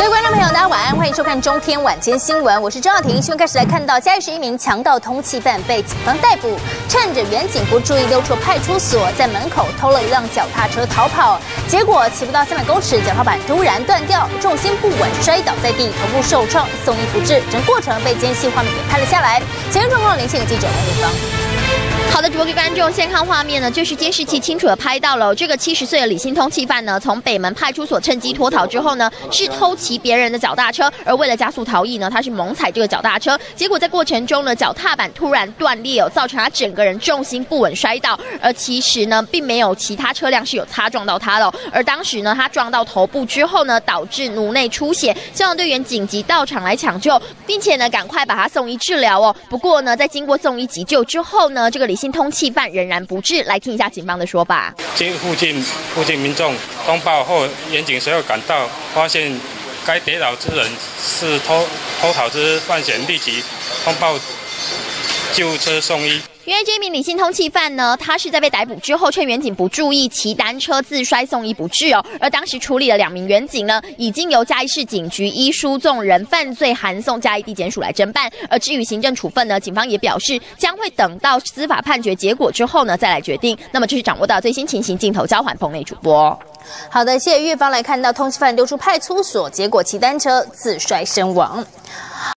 各位观众朋友，大家晚安，欢迎收看中天晚间新闻，我是郑耀婷。新闻开始来看到，嘉义市一名强盗通缉犯被警方逮捕，趁着远警不注意溜出派出所，在门口偷了一辆脚踏车逃跑，结果骑不到300公尺，脚踏板突然断掉，重心不稳摔倒在地，头部受创，送医不治，整过程被监视画面给拍了下来。前状况连线给记者王伟芳。 好的，主播给观众先看画面呢，就是监视器清楚的拍到了这个70岁的李姓通缉犯呢，从北门派出所趁机脱逃之后呢，是偷骑别人的脚踏车，而为了加速逃逸呢，他是猛踩这个脚踏车，结果在过程中呢，脚踏板突然断裂造成他整个人重心不稳摔倒，而其实呢，并没有其他车辆是有擦撞到他的，而当时呢，他撞到头部之后呢，导致颅内出血，消防队员紧急到场来抢救，并且呢，赶快把他送医治疗哦。不过呢，在经过送医急救之后呢，这个李姓通缉犯仍然不治，来听一下警方的说法。 经附近民众通报后，远警随后赶到，发现该跌倒之人是偷逃之犯嫌，立即通报救护车送医。 原来这名李姓通缉犯呢，他是在被逮捕之后，趁远警不注意，骑单车自摔送医不治哦。而当时处理了2名远警呢，已经由嘉义市警局依输纵人犯罪函送嘉义地检署来侦办。而至于行政处分呢，警方也表示将会等到司法判决结果之后呢，再来决定。那么这是掌握到最新情形，镜头交还棚内主播。 好的，谢谢玉芳来看到通缉犯溜出派出所，结果骑单车自摔身亡。